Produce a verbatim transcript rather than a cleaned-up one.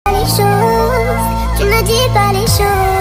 Les choses, tu ne dis pas les choses.